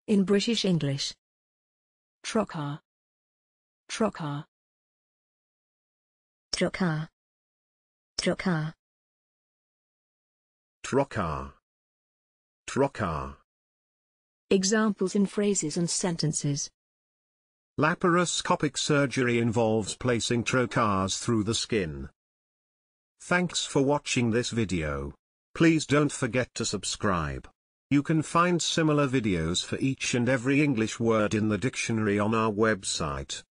In British English. trocar, trocar, trocar, trocar, trocar, trocar. Examples in phrases and sentences. Laparoscopic surgery involves placing trocars through the skin. Thanks for watching this video. Please don't forget to subscribe. You can find similar videos for each and every English word in the dictionary on our website.